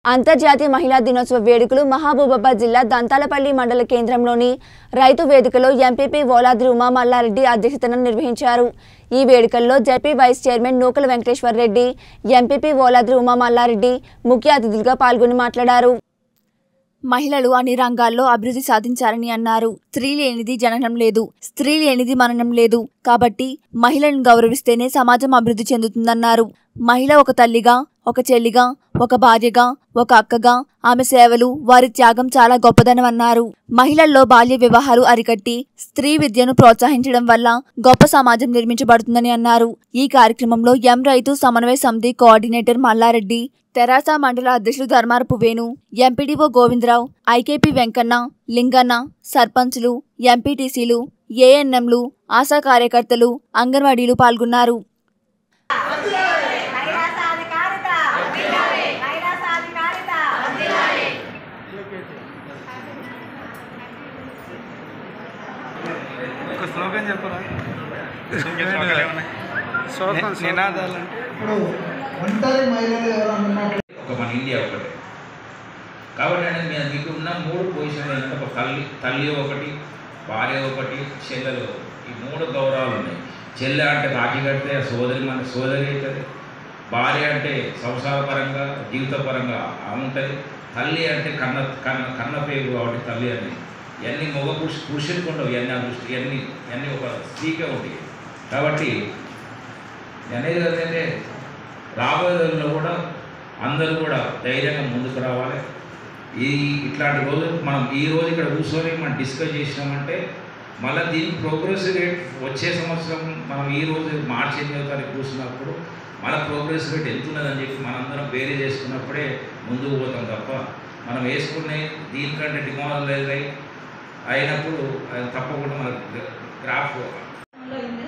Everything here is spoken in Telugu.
అంతర్జాతీయ మహిళా దినోత్సవ వేడుకలు మహబూబాబాద్ జిల్లా దంతాలపల్లి మండల కేంద్రంలోని రైతు వేదికలో ఎంపీపీ వోలాద్రి ఉమా మల్లారెడ్డి అధ్యక్షతన నిర్వహించారు। ఈ వేడుకల్లో ZP vice chairman Nookala Venkateshwar Reddy, MPP Voladri Uma Mallareddy ముఖ్య అతిథులుగా పాల్గొని మాట్లాడారు। మహిళలు అన్ని రంగాల్లో అభివృద్ధి సాధించారని అన్నారు। స్త్రీ లేనిది జననం లేదు, స్త్రీ లేనిది మననం లేదు, కాబట్టి మహిళలను గౌరవిస్తేనే సమాజం అభివృద్ధి చెందుతుందన్నారు। మహిళ ఒక తల్లిగా, ఒక చెల్లిగా, ఒక భార్యగా, ఒక అక్కగా ఆమె సేవలు, వారి త్యాగం చాలా గొప్పదనమన్నారు। మహిళల్లో బాల్య వివాహాలు అరికట్టి స్త్రీ విద్యను ప్రోత్సహించడం వల్ల గొప్ప సమాజం నిర్మించబడుతుందని అన్నారు। ఈ కార్యక్రమంలో ఎం రైతు సమన్వయ సమితి కోఆర్డినేటర్ మల్లారెడ్డి, తెరాస మండల అధ్యక్షులు ధర్మారపు వేణు, ఎంపీడీఓ గోవిందరావు, ఐకేపీ వెంకన్న, లింగన్న, సర్పంచ్లు, ఎంపీటీసీలు, ఏఎన్ఎంలు, ఆశా కార్యకర్తలు, అంగన్వాడీలు పాల్గొన్నారు। మన ఇండియా ఒకటే కాబట్టి మీకు ఉన్న 3 పొజిషన్లు ఏంటంటే ఒక తల్లి ఒకటి, భార్య ఒకటి, చెల్లెలు, ఈ 3 గౌరవాలు ఉన్నాయి। చెల్లె అంటే రాఖీ కడితే సోదరి మన సోదరి అవుతుంది, భార్య అంటే సంసారపరంగా జీవితపరంగా ఉంటుంది, తల్లి అంటే కన్న పేరు కాబట్టి తల్లి అని ఇవన్నీ మగ పురుషులకు ఉండవు, ఇవన్నీ ఆ దృష్టి ఇవన్నీ ఒక స్త్రీకే ఉంటాయి। కాబట్టి అనేది ఏంటంటే రాబోయే రోజుల్లో కూడా అందరూ కూడా ధైర్యంగా ముందుకు రావాలి। ఇట్లాంటి రోజులు మనం ఈరోజు ఇక్కడ కూర్చొని మనం డిస్కస్ చేసినామంటే మళ్ళీ దీని ప్రోగ్రెస్ రేట్ వచ్చే సంవత్సరం మనం ఈరోజు మార్చి 8వ తారీఖు కూర్చున్నప్పుడు మన ప్రోగ్రెస్ రేట్ ఎంత ఉన్నదని చెప్పి మనందరం వేరే చేసుకున్నప్పుడే ముందుకు పోతాం తప్ప మనం వేసుకునే దీనికంటే డిమాండ్ అయినప్పుడు తప్పకుండా మన గ్రాఫ్